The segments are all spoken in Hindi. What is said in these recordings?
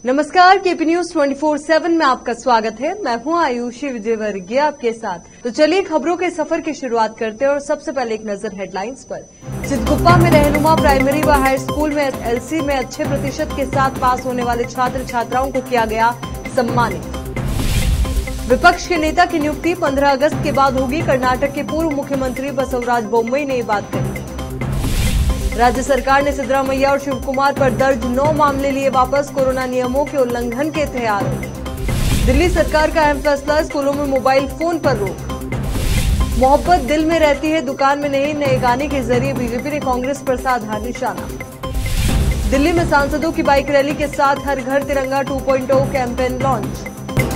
नमस्कार, केपी न्यूज 24/7 में आपका स्वागत है। मैं हूं आयुषी विजयवर्गीय आपके साथ। तो चलिए खबरों के सफर की शुरुआत करते हैं और सबसे पहले एक नजर हेडलाइंस पर। चितगुप्पा में रहनुमा प्राइमरी व हाई स्कूल में एलसी में अच्छे प्रतिशत के साथ पास होने वाले छात्र छात्राओं को किया गया सम्मानित। विपक्ष के नेता की नियुक्ति 15 अगस्त के बाद होगी। कर्नाटक के पूर्व मुख्यमंत्री बसवराज बोम्मई ने ये बात कही। राज्य सरकार ने सिद्धरामैया और शिवकुमार पर दर्ज 9 मामले लिए वापस। कोरोना नियमों के उल्लंघन के थे आरोप। दिल्ली सरकार का अहम फैसला, स्कूलों में मोबाइल फोन पर रोक। मोहब्बत दिल में रहती है, दुकान में नहीं, नए गाने के जरिए बीजेपी ने कांग्रेस पर साधा निशाना। दिल्ली में सांसदों की बाइक रैली के साथ हर घर तिरंगा 2.0 कैंपेन लॉन्च।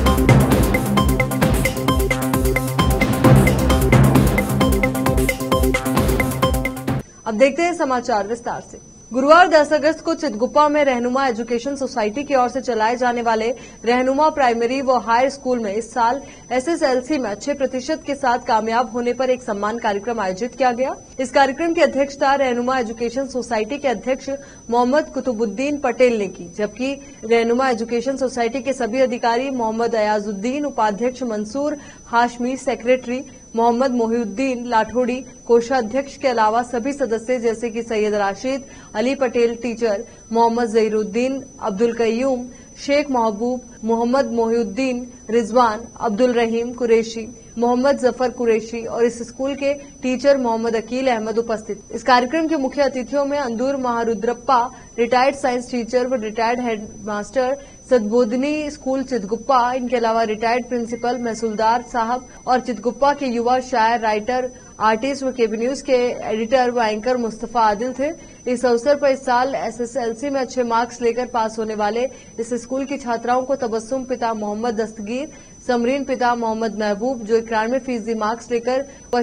अब देखते हैं समाचार विस्तार से। गुरुवार 10 अगस्त को चितगुप्पा में रहनुमा एजुकेशन सोसाइटी की ओर से चलाए जाने वाले रहनुमा प्राइमरी व हाई स्कूल में इस साल एसएसएलसी में अच्छे प्रतिशत के साथ कामयाब होने पर एक सम्मान कार्यक्रम आयोजित किया गया। इस कार्यक्रम की अध्यक्षता रहनुमा एजुकेशन सोसाइटी के अध्यक्ष मोहम्मद कुतुबुद्दीन पटेल ने की, जबकि रहनुमा एजुकेशन सोसाइटी के सभी अधिकारी मोहम्मद अयाजुद्दीन, उपाध्यक्ष मंसूर हाशमी, सेक्रेटरी मोहम्मद मोहिउद्दीन लाठोड़ी, कोषाध्यक्ष के अलावा सभी सदस्य जैसे कि सैयद राशिद, अली पटेल टीचर, मोहम्मद जहीरुद्दीन, अब्दुल कयूम, शेख महबूब, मोहम्मद मोहिउद्दीन, रिजवान, अब्दुल रहीम कुरैशी, मोहम्मद जफर कुरैशी और इस स्कूल के टीचर मोहम्मद अकील अहमद उपस्थित। इस कार्यक्रम के मुख्य अतिथियों में Andur Maharudrappa, retired science teacher व retired head master Sadbodhini school Chitguppa, इनके अलावा रिटायर्ड प्रिंसिपल महसूलदार साहब और चितगुप्पा के युवा शायर, राइटर, आर्टिस्ट व केबी न्यूज के एडिटर व एंकर मुस्तफा आदिल थे। इस अवसर पर इस साल एसएसएलसी में अच्छे मार्क्स लेकर पास होने वाले इस स्कूल की छात्राओं को तबस्सुम पिता मोहम्मद दस्तगीर, समरीन पिता मोहम्मद महबूब, जो 91% मार्क्स लेकर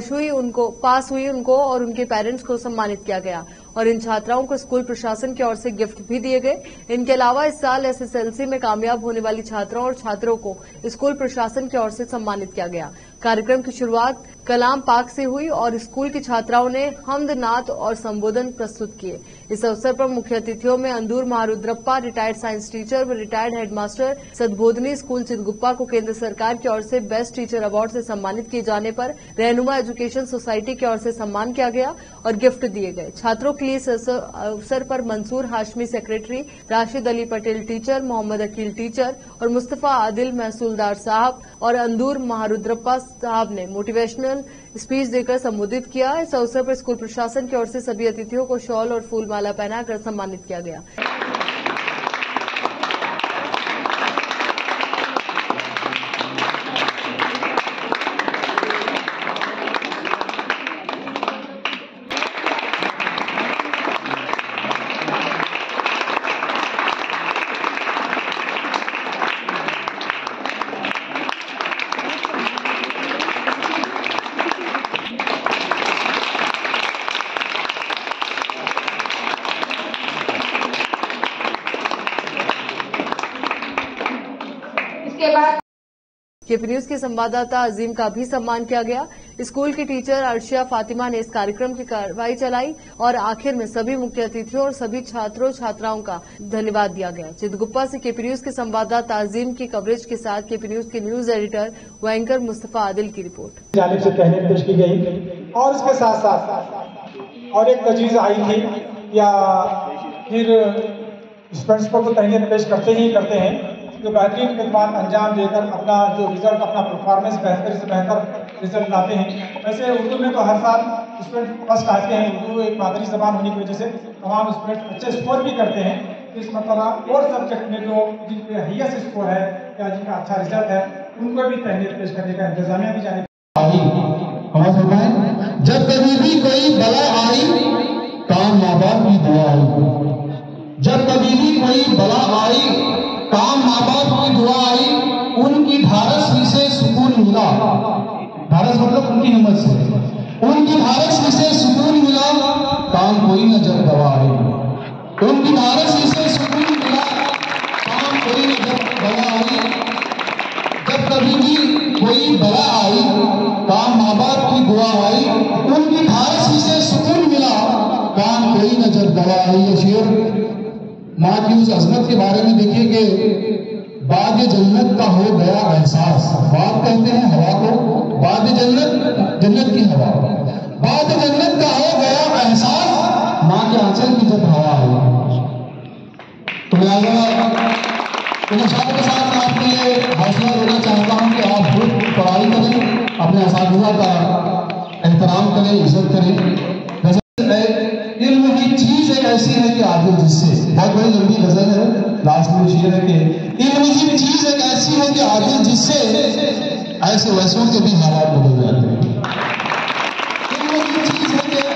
पास हुई उनको और उनके पेरेंट्स को सम्मानित किया गया और इन छात्राओं को स्कूल प्रशासन की ओर से गिफ्ट भी दिए गए। इनके अलावा इस साल एसएसएलसी में कामयाब होने वाली छात्राओं और छात्रों को स्कूल प्रशासन की ओर से सम्मानित किया गया। कार्यक्रम की शुरुआत कलाम पाक से हुई और स्कूल की छात्राओं ने हमद, नात और संबोधन प्रस्तुत किए। इस अवसर पर मुख्य अतिथियों में Andur Maharudrappa, retired science teacher व retired headmaster Sadbodhini school Chitguppa को केंद्र सरकार की ओर से बेस्ट टीचर अवार्ड से सम्मानित किए जाने पर रहनुमा एजुकेशन सोसाइटी की ओर से सम्मान किया गया और गिफ्ट दिए गए। छात्रों के लिए इस अवसर पर Mansoor Hashmi secretary, Rashid Ali Patel teacher, Mohammed Aqeel teacher और मुस्तफा आदिल महसूलदार साहब और अंदूर महारुद्रप्पा साहब ने मोटिवेशनल स्पीच देकर संबोधित किया। इस अवसर पर स्कूल प्रशासन की ओर से सभी अतिथियों को शॉल और फूलमाला पहनाकर सम्मानित किया गया। केपी न्यूज के संवाददाता अजीम का भी सम्मान किया गया। स्कूल की टीचर अर्शिया फातिमा ने इस कार्यक्रम की कार्रवाई चलाई और आखिर में सभी मुख्य अतिथियों और सभी छात्रों छात्राओं का धन्यवाद दिया गया। चितगुप्पा से केपी न्यूज के संवाददाता अजीम की कवरेज के साथ केपी न्यूज के न्यूज एडिटर व एंकर मुस्तफा आदिल की रिपोर्ट। जानिब से तहनीत पेश की गई और इसके साथ साथ और एक तजवीज़ आई थी या फिर स्टूडेंट्स को तो तहनीत पेश करते हैं जो बेहतरीन खिदमत अंजाम देकर अपना जो रिजल्ट, अपना परफॉर्मेंस बेहतर से बेहतर रिजल्ट लाते हैं। वैसे उर्दू में तो हर साल स्टूडेंट फर्स्ट आते हैं। उर्दू एक मादरी ज़बान होने की वजह से तमाम स्टूडेंट अच्छे स्कोर भी करते हैं। इस मतलब और सब्जेक्ट में जो जिनके हाईएस्ट स्कोर है या जिनका अच्छा रिजल्ट है उनको भी तहनीत पेश करने का इंतजामिया भी जाने। जब कभी भी कोई बला आई, काम माँ बाप की दुआ आई। जब कभी भी कोई बला आई, काम माँ बाप की दुआ आई। उनकी ढारस से सुकून मिला। ढारस मतलब उनकी हिम्मत से, उनकी ढारस से सुकून मिला। काम कोई न जब दवा आई, उनकी ढारस से सुकून मिला। काम कोई न जब दवा आई। जब कभी भी कोई बला आई, काम माँ बाप की दुआ आई। उनकी ढारस से सुकून मिला। काम कोई न जब दवा आई। ये शेर माँ की उस अजमत के बारे में देखिए कि बाद जन्नत का हो गया एहसास। बात कहते हैं हवा को, बाद जन्नत, जन्नत की हवा, बाद जन्नत का हो गया एहसास, माँ के आंचल की जब हवा आई। तो मैं इन शब्द के साथ मैं आपके लिए हौसला देना चाहता हूँ कि आप खुद पढ़ाई करें, अपने असातिज़ा का एहतराम करें, इज्जत करें। इल्म की चीज एक ऐसी है कि आगे जिससे, बहुत बड़ी लंबी गजल है, लास्ट में शेर है कि इल्म की चीज एक ऐसी है कि आगे जिससे ऐसे वैसों के भी हालात बदल जाते हैं। इल्म की चीज है कि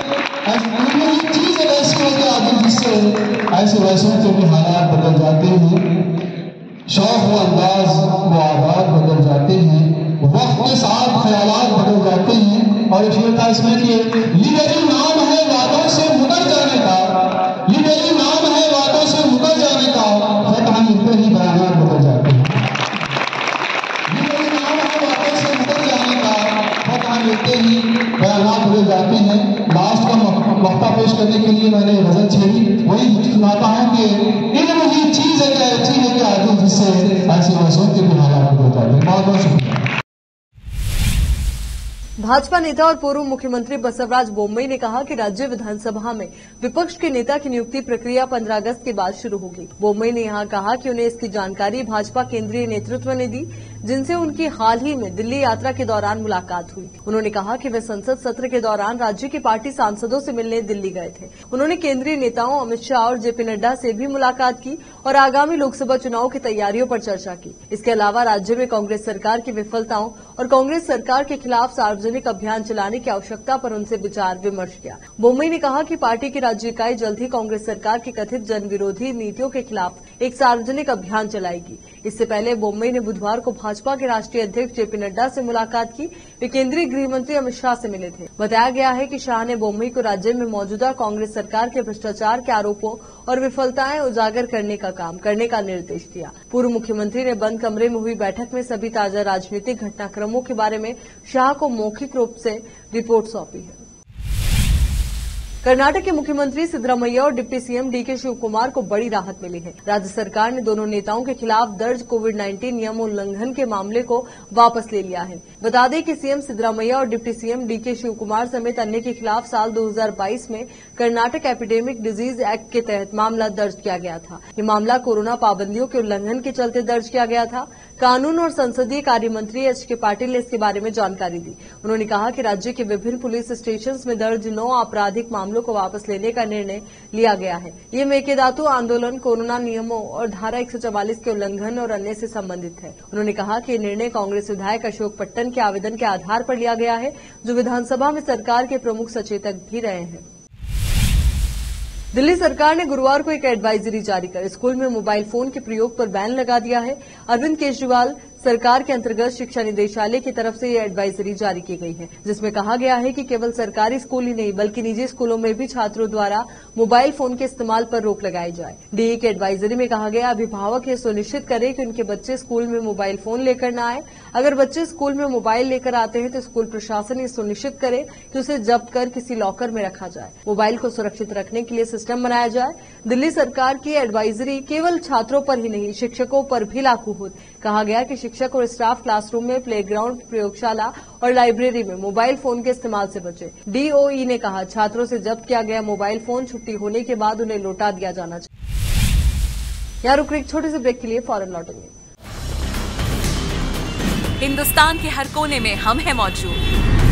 आगे जिससे ऐसे वैसों के भी हालात बदल जाते हैं, शौक व अंदाज व आदात बदल जाते हैं, वक्त के साथ ख्यालात बदल जाते हैं। और एक शेर था इसमें कि लिबरल नाम है वादों से मुकर जाने का, लिबरल नाम है वादों से मुकर जाने का, फतह मिलते ही बयानात बदल जाते हैं। लिबरल नाम है वादों से मुकर जाने का, फतह मिलते ही बयानात बदल जाते हैं। लास्ट का मौका पेश करने के लिए मैंने गजल छेड़ी, वही सुनाता हूँ कि इल्म ही चीज है ऐसी है कि आगे जिससे ऐसे वैसों के भी हालात बदल जाते हैं। बहुत बहुत शुक्रिया। भाजपा नेता और पूर्व मुख्यमंत्री बसवराज बोम्मई ने कहा कि राज्य विधानसभा में विपक्ष के नेता की नियुक्ति प्रक्रिया 15 अगस्त के बाद शुरू होगी। बोम्मई ने यहां कहा कि उन्हें इसकी जानकारी भाजपा केंद्रीय नेतृत्व ने दी, जिनसे उनकी हाल ही में दिल्ली यात्रा के दौरान मुलाकात हुई। उन्होंने कहा कि वे संसद सत्र के दौरान राज्य के पार्टी सांसदों से मिलने दिल्ली गए थे। उन्होंने केंद्रीय नेताओं अमित शाह और जेपी नड्डा से भी मुलाकात की और आगामी लोकसभा चुनाव की तैयारियों पर चर्चा की। इसके अलावा राज्य में कांग्रेस सरकार की विफलताओं और कांग्रेस सरकार के खिलाफ सार्वजनिक अभियान चलाने की आवश्यकता पर उनसे विचार विमर्श किया। बोम्मई ने कहा कि पार्टी की राज्य इकाई जल्द ही कांग्रेस सरकार की कथित जन विरोधी नीतियों के खिलाफ एक सार्वजनिक अभियान चलाएगी। इससे पहले बोम्मई ने बुधवार को भाजपा के राष्ट्रीय अध्यक्ष जेपी नड्डा से मुलाकात की। वे केंद्रीय गृह मंत्री अमित शाह से मिले थे। बताया गया है कि शाह ने बोम्मई को राज्य में मौजूदा कांग्रेस सरकार के भ्रष्टाचार के आरोपों और विफलताएं उजागर करने का काम करने का निर्देश दिया। पूर्व मुख्यमंत्री ने बंद कमरे में हुई बैठक में सभी ताजा राजनीतिक घटनाक्रमों के बारे में शाह को मौखिक रूप से रिपोर्ट सौंपी है। कर्नाटक के मुख्यमंत्री सिद्धरामैया और डिप्टी सीएम डीके शिवकुमार को बड़ी राहत मिली है। राज्य सरकार ने दोनों नेताओं के खिलाफ दर्ज कोविड-19 नियम उल्लंघन के मामले को वापस ले लिया है। बता दें कि सीएम सिद्धरामैया और डिप्टी सीएम डीके शिवकुमार समेत अन्य के खिलाफ साल 2022 में कर्नाटक एपिडेमिक डिजीज एक्ट के तहत मामला दर्ज किया गया था। ये मामला कोरोना पाबंदियों के उल्लंघन के चलते दर्ज किया गया था। कानून और संसदीय कार्य मंत्री एच.के. पाटिल ने इसके बारे में जानकारी दी। उन्होंने कहा कि राज्य के विभिन्न पुलिस स्टेशन में दर्ज 9 आपराधिक मामलों को वापस लेने का निर्णय लिया गया है। ये मेकेदातु आंदोलन, कोरोना नियमों और धारा 144 के उल्लंघन और अन्य से संबंधित है। उन्होंने कहा कि निर्णय कांग्रेस विधायक अशोक पट्टन के आवेदन के आधार पर लिया गया है, जो विधानसभा में सरकार के प्रमुख सचेतक भी रहे हैं। दिल्ली सरकार ने गुरुवार को एक एडवाइजरी जारी कर स्कूल में मोबाइल फोन के प्रयोग पर बैन लगा दिया है। अरविंद केजरीवाल सरकार के अंतर्गत शिक्षा निदेशालय की तरफ से यह एडवाइजरी जारी की गई है, जिसमें कहा गया है कि केवल सरकारी स्कूल ही नहीं बल्कि निजी स्कूलों में भी छात्रों द्वारा मोबाइल फोन के इस्तेमाल पर रोक लगाई जाए। डीई की एडवाइजरी में कहा गया, अभिभावक ये सुनिश्चित करें कि उनके बच्चे स्कूल में मोबाइल फोन लेकर न आए। अगर बच्चे स्कूल में मोबाइल लेकर आते हैं तो स्कूल प्रशासन ये सुनिश्चित करे कि उसे जब्त कर किसी लॉकर में रखा जाए। मोबाइल को सुरक्षित रखने के लिए सिस्टम बनाया जाए। दिल्ली सरकार की एडवाइजरी केवल छात्रों पर ही नहीं शिक्षकों पर भी लागू होती। कहा गया कि शिक्षक और स्टाफ क्लासरूम में, प्लेग्राउंड, प्रयोगशाला और लाइब्रेरी में मोबाइल फोन के इस्तेमाल से बचे। डीओई ने कहा, छात्रों से जब्त किया गया मोबाइल फोन छुट्टी होने के बाद उन्हें लौटा दिया जाना चाहिए। यहाँ रुक एक छोटे से ब्रेक के लिए फौरन लौटेंगे। हिंदुस्तान के हर कोने में हम हैं मौजूद।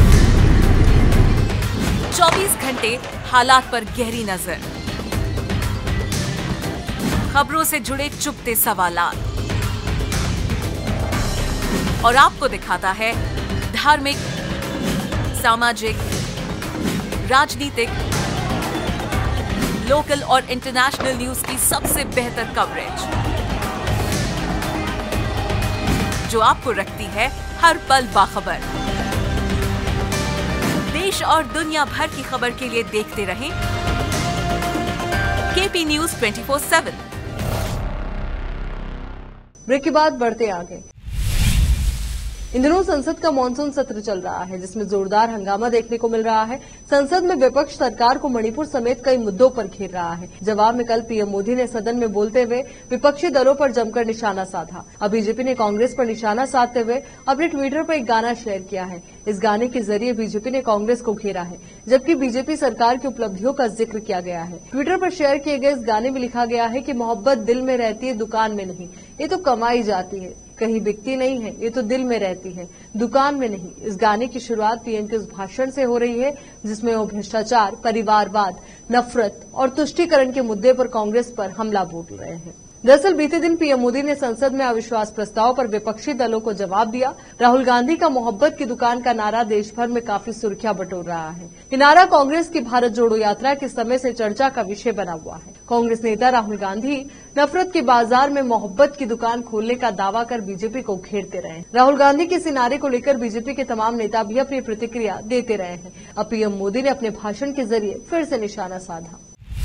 24 घंटे हालात पर गहरी नजर, खबरों से जुड़े चुपते सवालात और आपको दिखाता है धार्मिक, सामाजिक, राजनीतिक, लोकल और इंटरनेशनल न्यूज की सबसे बेहतर कवरेज, जो आपको रखती है हर पल बाखबर। देश और दुनिया भर की खबर के लिए देखते रहें केपी न्यूज 24/7। ब्रेक के बाद बढ़ते आगे। इन दिनों संसद का मानसून सत्र चल रहा है, जिसमें जोरदार हंगामा देखने को मिल रहा है। संसद में विपक्ष सरकार को मणिपुर समेत कई मुद्दों पर घेर रहा है। जवाब में कल पीएम मोदी ने सदन में बोलते हुए विपक्षी दलों पर जमकर निशाना साधा। अब बीजेपी ने कांग्रेस पर निशाना साधते हुए अपने ट्विटर पर एक गाना शेयर किया है। इस गाने के जरिए बीजेपी ने कांग्रेस को घेरा है, जबकि बीजेपी सरकार की उपलब्धियों का जिक्र किया गया है। ट्विटर पर शेयर किए गए इस गाने में लिखा गया है कि मोहब्बत दिल में रहती है, दुकान में नहीं। ये तो कमाई जाती है, कहीं बिकती नहीं है, ये तो दिल में रहती है, दुकान में नहीं। इस गाने की शुरुआत पीएम के उस भाषण से हो रही है जिसमें वो भ्रष्टाचार, परिवारवाद, नफरत और तुष्टीकरण के मुद्दे पर कांग्रेस पर हमला बोल रहे हैं। दरअसल बीते दिन पीएम मोदी ने संसद में अविश्वास प्रस्ताव पर विपक्षी दलों को जवाब दिया। राहुल गांधी का मोहब्बत की दुकान का नारा देश भर में काफी सुर्खियां बटोर रहा है। ये नारा कांग्रेस की भारत जोड़ो यात्रा के समय से चर्चा का विषय बना हुआ है। कांग्रेस नेता राहुल गांधी नफरत के बाजार में मोहब्बत की दुकान खोलने का दावा कर बीजेपी को घेरते रहे। राहुल गांधी के इस नारे को लेकर बीजेपी के तमाम नेता भी अपनी प्रतिक्रिया देते रहे हैं। अब पीएम मोदी ने अपने भाषण के जरिए फिर से निशाना साधा।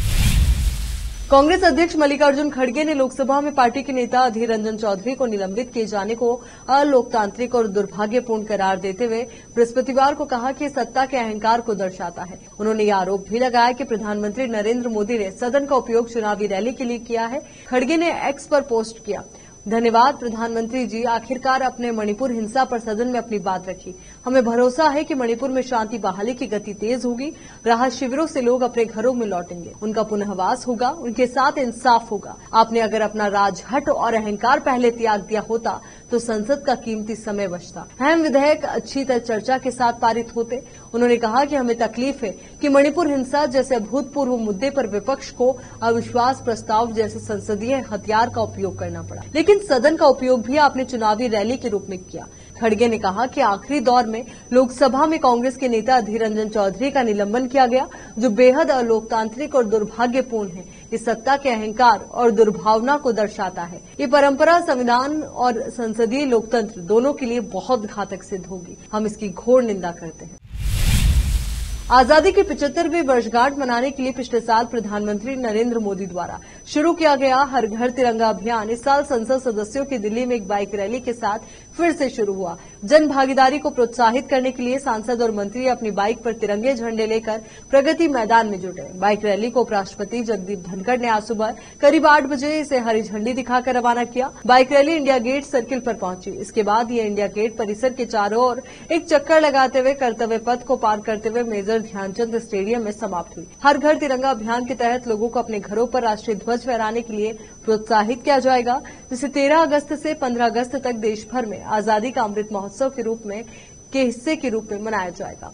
कांग्रेस अध्यक्ष मल्लिकार्जुन खड़गे ने लोकसभा में पार्टी के नेता अधीर रंजन चौधरी को निलंबित किए जाने को अलोकतांत्रिक और दुर्भाग्यपूर्ण करार देते हुए बृहस्पतिवार को कहा कि सत्ता के अहंकार को दर्शाता है। उन्होंने यह आरोप भी लगाया कि प्रधानमंत्री नरेंद्र मोदी ने सदन का उपयोग चुनावी रैली के लिए किया है। खड़गे ने एक्स पर पोस्ट किया, धन्यवाद प्रधानमंत्री जी, आखिरकार अपने मणिपुर हिंसा पर सदन में अपनी बात रखी। हमें भरोसा है कि मणिपुर में शांति बहाली की गति तेज होगी। राहत शिविरों से लोग अपने घरों में लौटेंगे, उनका पुनर्वास होगा, उनके साथ इंसाफ होगा। आपने अगर अपना राजहट और अहंकार पहले त्याग दिया होता तो संसद का कीमती समय बचता, अहम विधेयक अच्छी तरह चर्चा के साथ पारित होते। उन्होंने कहा कि हमें तकलीफ है कि मणिपुर हिंसा जैसे अभूतपूर्व मुद्दे पर विपक्ष को अविश्वास प्रस्ताव जैसे संसदीय हथियार का उपयोग करना पड़ा, लेकिन सदन का उपयोग भी आपने चुनावी रैली के रूप में किया। खड़गे ने कहा कि आखिरी दौर में लोकसभा में कांग्रेस के नेता अधीर रंजन चौधरी का निलंबन किया गया, जो बेहद अलोकतांत्रिक और दुर्भाग्यपूर्ण है। इस सत्ता के अहंकार और दुर्भावना को दर्शाता है। ये परंपरा संविधान और संसदीय लोकतंत्र दोनों के लिए बहुत घातक सिद्ध होगी। हम इसकी घोर निंदा करते हैं। आजादी की 75वीं वर्षगांठ मनाने के लिए पिछले साल प्रधानमंत्री नरेंद्र मोदी द्वारा शुरू किया गया हर घर तिरंगा अभियान इस साल संसद सदस्यों की दिल्ली में एक बाइक रैली के साथ फिर से शुरू हुआ। जन भागीदारी को प्रोत्साहित करने के लिए सांसद और मंत्री अपनी बाइक पर तिरंगे झंडे लेकर प्रगति मैदान में जुटे। बाइक रैली को उपराष्ट्रपति जगदीप धनखड़ ने आज सुबह करीब 8 बजे इसे हरी झंडी दिखाकर रवाना किया। Bike rally India Gate circle पर पहुंची। इसके बाद ये इंडिया गेट परिसर के चारों ओर एक चक्कर लगाते हुए कर्तव्य पथ को पार करते हुए मेजर ध्यानचंद स्टेडियम में समाप्त हुई। हर घर तिरंगा अभियान के तहत लोगों को अपने घरों पर राष्ट्रीय ध्वज फहराने के लिए प्रोत्साहित किया जाएगा, जिसे 13 अगस्त से 15 अगस्त तक देश भर में आजादी का अमृत महोत्सव के हिस्से के रूप में मनाया जाएगा।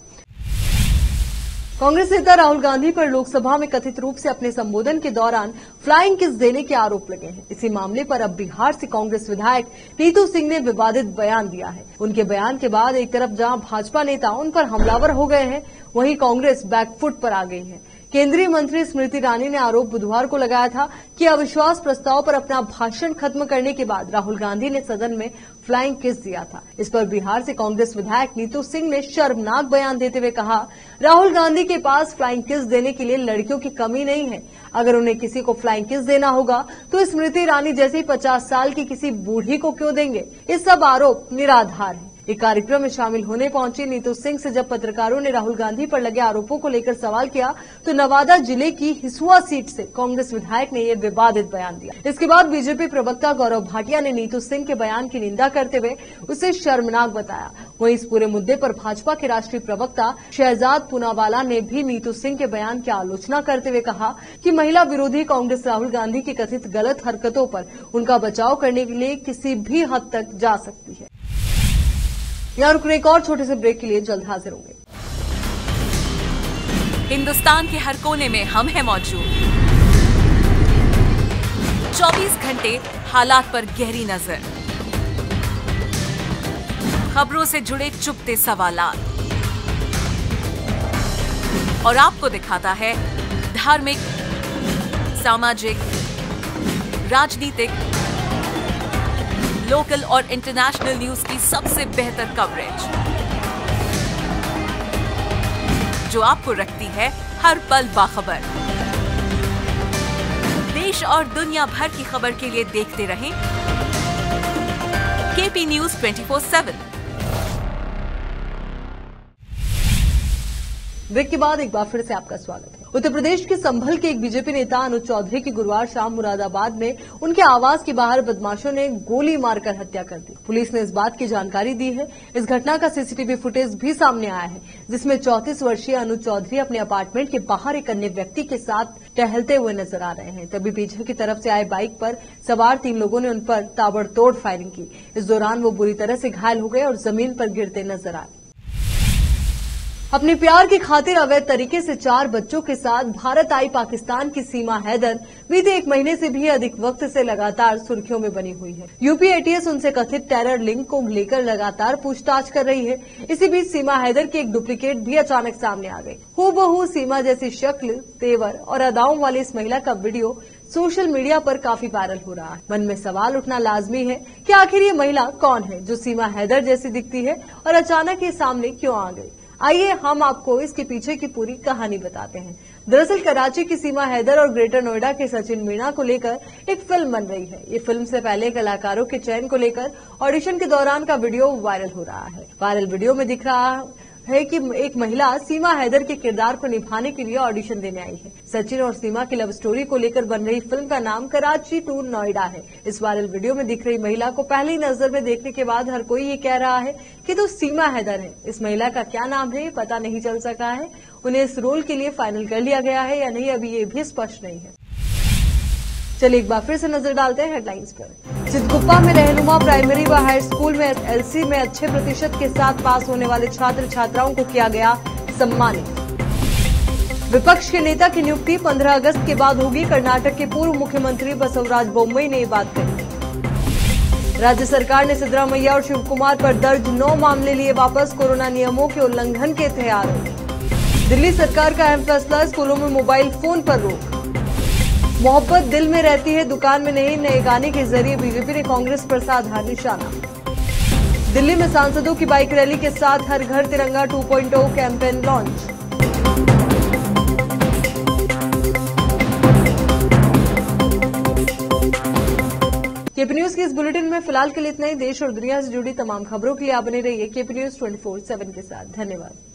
कांग्रेस नेता राहुल गांधी पर लोकसभा में कथित रूप से अपने संबोधन के दौरान फ्लाइंग किस देने के आरोप लगे हैं। इसी मामले पर अब बिहार से कांग्रेस विधायक नीतू सिंह ने विवादित बयान दिया है। उनके बयान के बाद एक तरफ जहां भाजपा नेता उन पर हमलावर हो गए हैं, वहीं कांग्रेस बैकफुट पर आ गई है। केंद्रीय मंत्री स्मृति ईरानी ने आरोप बुधवार को लगाया था कि अविश्वास प्रस्ताव पर अपना भाषण खत्म करने के बाद राहुल गांधी ने सदन में फ्लाइंग किस दिया था। इस पर बिहार से कांग्रेस विधायक नीतू सिंह ने शर्मनाक बयान देते हुए कहा, राहुल गांधी के पास फ्लाइंग किस देने के लिए लड़कियों की कमी नहीं है। अगर उन्हें किसी को फ्लाइंग किस देना होगा तो स्मृति ईरानी जैसी 50 साल की किसी बूढ़ी को क्यों देंगे। ये सब आरोप निराधार है। एक कार्यक्रम में शामिल होने पहुंची नीतू सिंह से जब पत्रकारों ने राहुल गांधी पर लगे आरोपों को लेकर सवाल किया तो नवादा जिले की हिसुआ सीट से कांग्रेस विधायक ने यह विवादित बयान दिया। इसके बाद बीजेपी प्रवक्ता गौरव भाटिया ने नीतू सिंह के बयान की निंदा करते हुए उसे शर्मनाक बताया। वहीं इस पूरे मुद्दे पर भाजपा के राष्ट्रीय प्रवक्ता शहजाद पूनावाला ने भी नीतू सिंह के बयान की आलोचना करते हुए कहा कि महिला विरोधी कांग्रेस राहुल गांधी की कथित गलत हरकतों पर उनका बचाव करने के लिए किसी भी हद तक जा सकती है। यहाँ रुकने एक और छोटे से ब्रेक के लिए जल्द हाजिर होंगे। हिंदुस्तान के हर कोने में हम हैं मौजूद। 24 घंटे हालात पर गहरी नजर, खबरों से जुड़े चुपते सवालात और आपको दिखाता है धार्मिक, सामाजिक, राजनीतिक, लोकल और इंटरनेशनल न्यूज की सबसे बेहतर कवरेज, जो आपको रखती है हर पल बाखबर। देश और दुनिया भर की खबर के लिए देखते रहें केपी न्यूज 24/7। ब्रेक के बाद एक बार फिर से आपका स्वागत है। उत्तर प्रदेश के संभल के एक बीजेपी नेता अनुज चौधरी की गुरुवार शाम मुरादाबाद में उनके आवास के बाहर बदमाशों ने गोली मारकर हत्या कर दी। पुलिस ने इस बात की जानकारी दी है। इस घटना का सीसीटीवी फुटेज भी सामने आया है, जिसमें 34 वर्षीय अनुज चौधरी अपने अपार्टमेंट के बाहर एक अन्य व्यक्ति के साथ टहलते हुए नजर आ रहे हैं। तभी पीछे की तरफ से आए बाइक पर सवार 3 लोगों ने उन पर ताबड़तोड़ फायरिंग की। इस दौरान वो बुरी तरह से घायल हो गए और जमीन पर गिरते नजर आए। अपने प्यार की खातिर अवैध तरीके से 4 बच्चों के साथ भारत आई पाकिस्तान की सीमा हैदर बीते 1 महीने से भी अधिक वक्त से लगातार सुर्खियों में बनी हुई है। यूपी एटीएस उनसे कथित टेरर लिंक को लेकर लगातार पूछताछ कर रही है। इसी बीच सीमा हैदर की एक डुप्लीकेट भी अचानक सामने आ गई। हूबहू सीमा जैसी शक्ल, तेवर और अदाओं वाली इस महिला का वीडियो सोशल मीडिया पर काफी वायरल हो रहा है। मन में सवाल उठना लाजमी है कि आखिर ये महिला कौन है जो सीमा हैदर जैसी दिखती है और अचानक ये सामने क्यों आ गई। आइए हम आपको इसके पीछे की पूरी कहानी बताते हैं। दरअसल कराची की सीमा हैदर और ग्रेटर नोएडा के सचिन मीणा को लेकर एक फिल्म बन रही है। ये फिल्म से पहले कलाकारों के चयन को लेकर ऑडिशन के दौरान का वीडियो वायरल हो रहा है। वायरल वीडियो में दिख रहा है कि एक महिला सीमा हैदर के किरदार को निभाने के लिए ऑडिशन देने आई है। सचिन और सीमा की लव स्टोरी को लेकर बन रही फिल्म का नाम कराची टू नोएडा है। इस वायरल वीडियो में दिख रही महिला को पहली नजर में देखने के बाद हर कोई ये कह रहा है कि तो सीमा हैदर है। इस महिला का क्या नाम है पता नहीं चल सका है। उन्हें इस रोल के लिए फाइनल कर लिया गया है या नहीं, अभी ये भी स्पष्ट नहीं है। चलिए एक बार फिर से नजर डालते हैं हेडलाइंस पर। चितगुप्पा में रहनुमा प्राइमरी व हाई स्कूल में एसएसएलसी में अच्छे प्रतिशत के साथ पास होने वाले छात्र छात्राओं को किया गया सम्मानित। विपक्ष के नेता की नियुक्ति 15 अगस्त के बाद होगी। कर्नाटक के पूर्व मुख्यमंत्री बसवराज बोम्मई ने ये बात कही। राज्य सरकार ने सिद्धरामैया और शिवकुमार पर दर्ज 9 मामले लिए वापस। कोरोना नियमों के उल्लंघन के थे आरोप। दिल्ली सरकार का अहम फैसला, स्कूलों में मोबाइल फोन पर रोक। मोहब्बत दिल में रहती है दुकान में नहीं, नए गाने के जरिए बीजेपी ने कांग्रेस पर साधा निशाना। दिल्ली में सांसदों की बाइक रैली के साथ हर घर तिरंगा 2.0 कैंपेन लॉन्च। केपी न्यूज की इस बुलेटिन में फिलहाल के लिए इतना ही। देश और दुनिया से जुड़ी तमाम खबरों के लिए आप बने रहिए केपी न्यूज 24/7 के साथ। धन्यवाद।